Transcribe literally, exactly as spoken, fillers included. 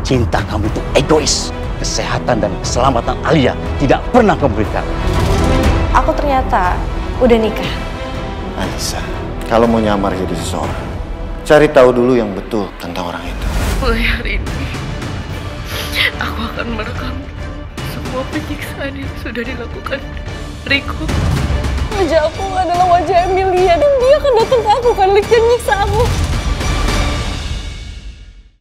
Cinta kamu itu egois. Kesehatan dan keselamatan Alia tidak pernah kamu berikan. Aku ternyata udah nikah. Anissa, kalau mau nyamar jadi seseorang, cari tahu dulu yang betul tentang orang itu. Mulai hari ini, aku akan merekam semua penyiksaan yang sudah dilakukan Riko. Wajah aku adalah wajah Emilia dan dia akan datang ke aku kan, dan nyiksa aku.